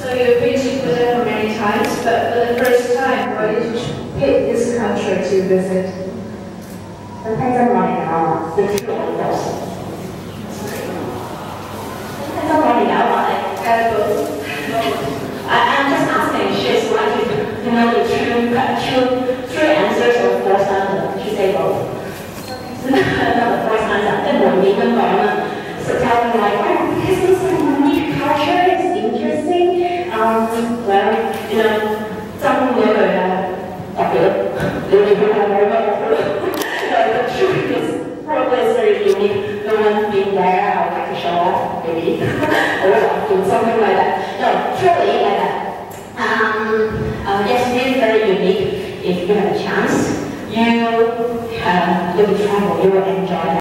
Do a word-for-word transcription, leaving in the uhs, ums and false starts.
So you've been to Bhutan many times, but for the first time, why did you pick this country to visit? Depends on running out. The two of those. Depends on running out. At both. I, I'm just asking. She's like to, you know, the two, two, three answers or four answers. She say both. No, the first answer. Then we'll meet them on. So tell me like, oh, this is a unique culture. It's interesting. Um, well, you know, some người đặc biệt, điều này không phải nói the truth is probably is very unique. No one's been there. I would like to show off, maybe, or do something like that. No, truly like that. Um, uh, yes, it is very unique. If you have a chance, you uh, will travel, you will enjoy that.